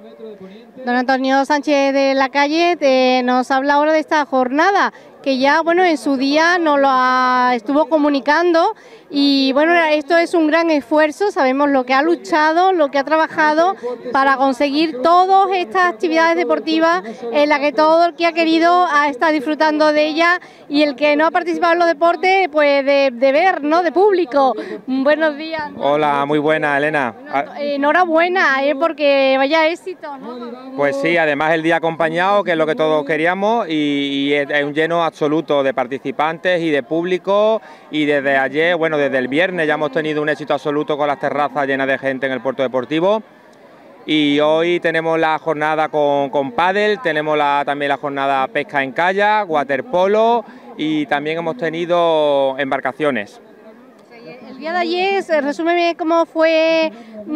Don Antonio Sánchez de la Calle nos habla ahora de esta jornada, que ya, bueno, en su día nos lo estuvo comunicando y, bueno, esto es un gran esfuerzo, sabemos lo que ha luchado, lo que ha trabajado para conseguir todas estas actividades deportivas en las que todo el que ha querido ha estado disfrutando de ellas y el que no ha participado en los deportes, pues de ver, ¿no?, de público. Buenos días. Hola, muy buena, Elena. Enhorabuena, porque vaya éxito, ¿no? Pues sí, además el día acompañado, que es lo que todos queríamos, y es un lleno absoluto de participantes y de público, y desde ayer, bueno, desde el viernes ya hemos tenido un éxito absoluto con las terrazas llenas de gente en el puerto deportivo, y hoy tenemos la jornada con pádel, tenemos también la jornada pesca en kayak, waterpolo, y también hemos tenido embarcaciones. El día de ayer, resúmeme cómo fue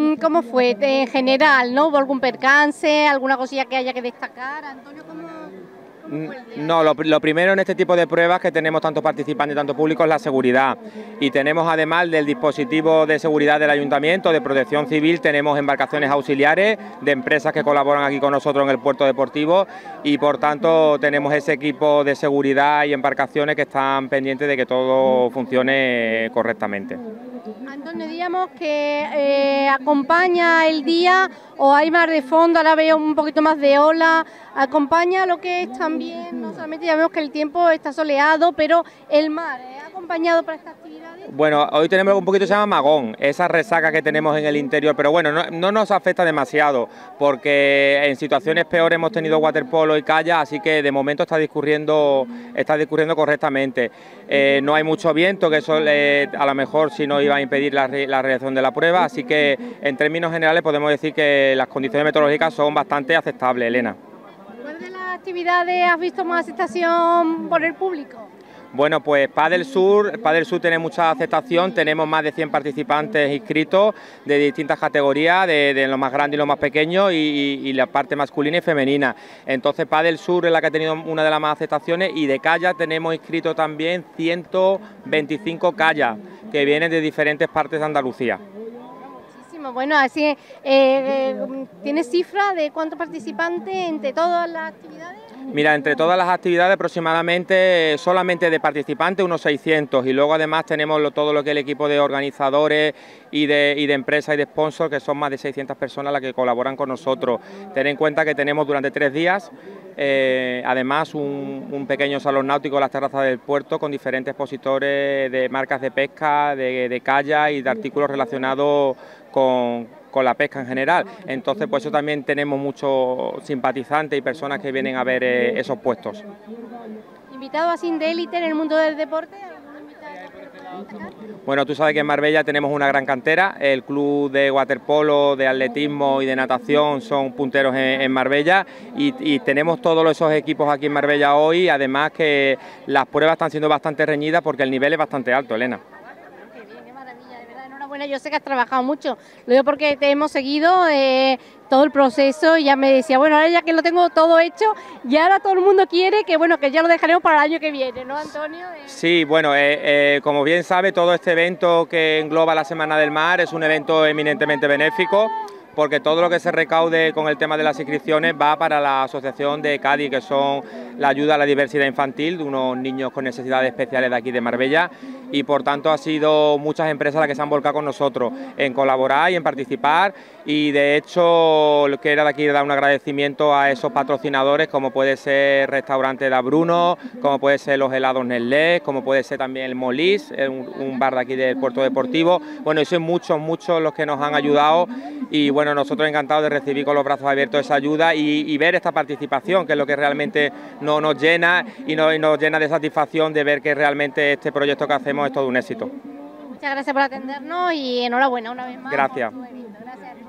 en general, ¿no? ¿Hubo algún percance, alguna cosilla que haya que destacar? Antonio, ¿cómo fue el día? No, lo primero en este tipo de pruebas que tenemos tanto participantes y tanto público es la seguridad. Y tenemos, además del dispositivo de seguridad del Ayuntamiento, de Protección Civil, tenemos embarcaciones auxiliares de empresas que colaboran aquí con nosotros en el puerto deportivo, y por tanto tenemos ese equipo de seguridad y embarcaciones que están pendientes de que todo funcione correctamente. Antonio, digamos que acompaña el día, o hay mar de fondo, ahora veo un poquito más de ola, acompaña lo que es también, no solamente ya vemos que el tiempo está soleado, pero el mar, ¿ha acompañado para estas actividades? Bueno, hoy tenemos un poquito, se llama magón, esa resaca que tenemos en el interior, pero bueno, no nos afecta demasiado, porque en situaciones peores hemos tenido waterpolo y kayak, así que de momento está discurriendo correctamente. No hay mucho viento, que eso a lo mejor si no iba a impedir la realización de la prueba, así que en términos generales podemos decir que las condiciones meteorológicas son bastante aceptables, Elena. ¿Cuál de las actividades has visto más aceptación por el público? Bueno, pues Padel Sur tiene mucha aceptación, tenemos más de 100 participantes inscritos de distintas categorías, de lo más grande y lo más pequeño, y la parte masculina y femenina. Entonces Padel Sur es la que ha tenido una de las más aceptaciones, y de kayak tenemos inscritos también 125 kayak que vienen de diferentes partes de Andalucía. Bueno, así, ¿tienes cifra de cuántos participantes entre todas las actividades? Mira, entre todas las actividades aproximadamente, solamente de participantes, unos 600, y luego además tenemos todo lo que es el equipo de organizadores y de empresas y de sponsors, que son más de 600 personas las que colaboran con nosotros. Ten en cuenta que tenemos durante 3 días, además un pequeño salón náutico en las terrazas del puerto con diferentes expositores de marcas de pesca, de kayak y de artículos relacionados con la pesca en general. Entonces, pues eso también tenemos muchos simpatizantes y personas que vienen a ver esos puestos. ¿Invitado así de élite en el mundo del deporte? Bueno, tú sabes que en Marbella tenemos una gran cantera, el club de waterpolo, de atletismo y de natación son punteros en Marbella, y tenemos todos esos equipos aquí en Marbella hoy, además que las pruebas están siendo bastante reñidas porque el nivel es bastante alto, Elena. Bueno, yo sé que has trabajado mucho, lo digo porque te hemos seguido todo el proceso, y ya me decía, bueno, ahora ya que lo tengo todo hecho, y ahora todo el mundo quiere que, bueno, que ya lo dejaremos para el año que viene, ¿no, Antonio? Sí, bueno, como bien sabe, todo este evento que engloba la Semana del Mar es un evento eminentemente benéfico, porque todo lo que se recaude con el tema de las inscripciones va para la Asociación de Cádiz, que son la ayuda a la diversidad infantil de unos niños con necesidades especiales de aquí de Marbella, y por tanto ha sido muchas empresas las que se han volcado con nosotros en colaborar y en participar, y de hecho quiero aquí dar un agradecimiento a esos patrocinadores, como puede ser Restaurante Da Bruno, como puede ser los helados Nestlé, como puede ser también el Molís, un bar de aquí del puerto deportivo. Bueno, y son muchos los que nos han ayudado, y bueno, nosotros encantados de recibir con los brazos abiertos esa ayuda y ver esta participación, que es lo que realmente nos llena y nos llena de satisfacción de ver que realmente este proyecto que hacemos es todo un éxito. Muchas gracias por atendernos y enhorabuena una vez más. Gracias. Gracias.